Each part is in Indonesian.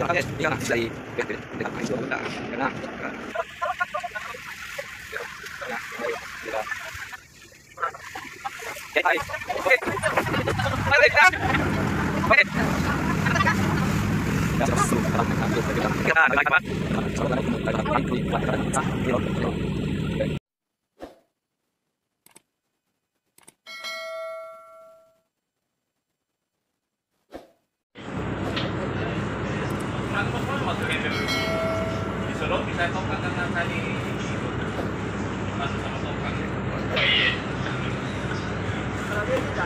Bisa tongkat karena tadi masuk sama tongkat. Oh iya. Kalau dia tidak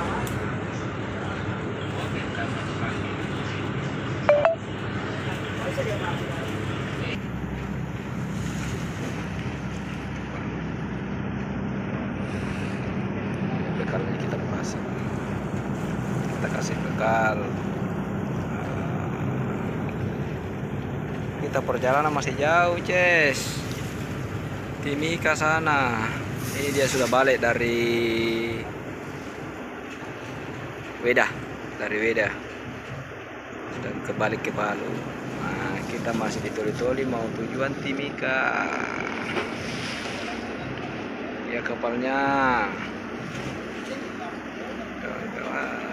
oke, kan masuk lagi. Bekalnya kita pasang, kita kasih bekal. Kita perjalanan masih jauh, Ces. Timika sana. Ini dia sudah balik dari Wedah, sudah kebalik ke Palu. Nah, kita masih di Toli-Toli mau tujuan Timika. Ya kapalnya. Kawan-kawan.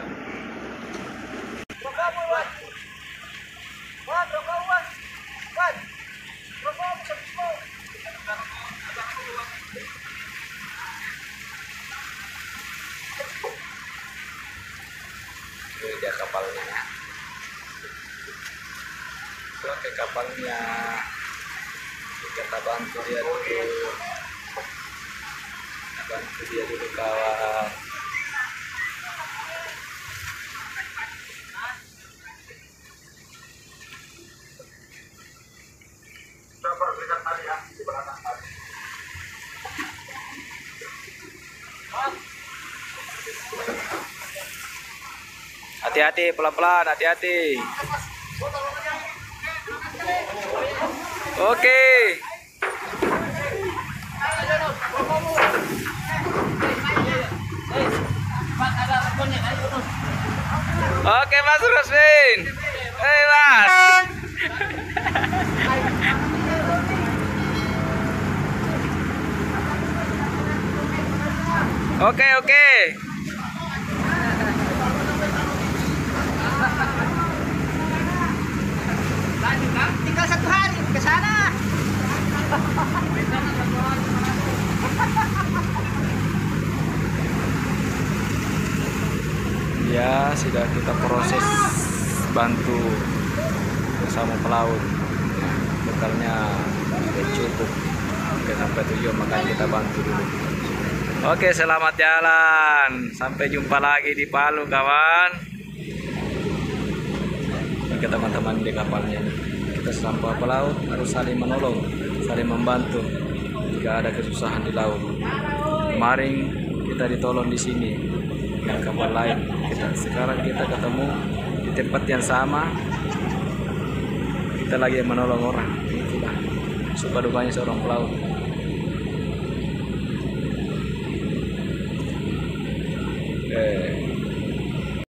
Ini dia kapalnya. Oke, kapalnya kita bantu dia dulu. Kawan. Hati-hati, pelan-pelan, hati-hati. Oke. Oke, Mas Rusmin. Hei, Mas. Oke. Tinggal 1 hari ke sana. Ya, sudah kita proses bantu bersama pelaut. Bekalnya sudah cukup. Oke, sampai tujuan makanya kita bantu dulu. Oke, selamat jalan. Sampai jumpa lagi di Palu, kawan. Oke, teman-teman di kapalnya. Kita sampai pelaut harus saling menolong, saling membantu jika ada kesusahan di laut. Kemarin kita ditolong di sini dengan kapal lain. Sekarang kita ketemu di tempat yang sama. Kita lagi menolong orang. Itulah suka dukanya seorang pelaut. Okay.